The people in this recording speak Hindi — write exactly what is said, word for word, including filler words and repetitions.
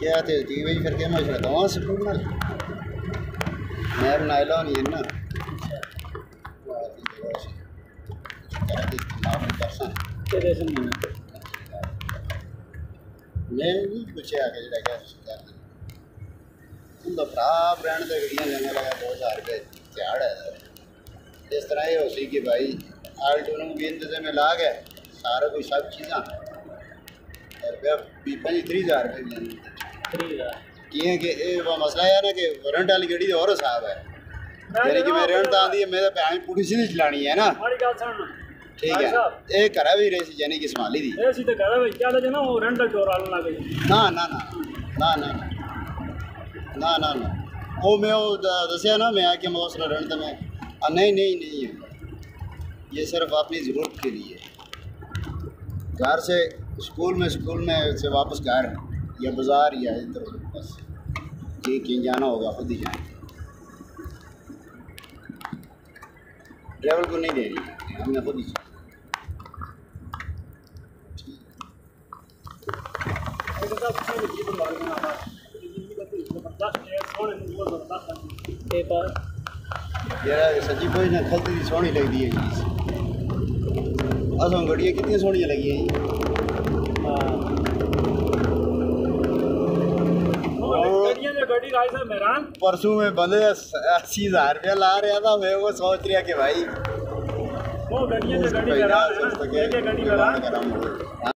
क्या थे जी भाई फिर क्या मशवरा दवा स्कूल में मैं बनाए लो नहीं है ना मैं नहीं पूछे आके जरा क्या उनका भरा ब्रांड के गड्डियां लेने लगा दो हज़ार रुपये झाड़ है इस तरह ये हो सी कि भाई आल्टो भी इंतजाम में ला गए सारा कोई सब चीज़ा रुपया पंजी त्री हज़ार रुपये किए कि वो मसला है ना कि रेंट वाली गड्डी तो और हिसाब है यानी कि मैं रेंट आती है मैं तो पूरी सीधी चलानी है ना ठीक है ये करा भी रही यानी कि संभाली दी ना ना ना ना ना ना ना ना वो मैं वो दसिया ना मैं आके मैं उस रेंट में नहीं नहीं नहीं है ये सिर्फ अपनी ज़रूरत के लिए घर से स्कूल में स्कूल में से वापस घर या बाज़ार या इधर बस ये कहीं जाना होगा खुद ही जाएँ ड्राइवर को नहीं दे रही हमने खुद ही यार सच्ची कोई ना खलती दी सोहनी लगती है जी असों गड्डियाँ कितनी सोहनियां लगी हैं परसों में बंदे अस्सी हज़ार रुपया ला रहा था मैं वो सोच रहा कि भाई वो गड्डियाँ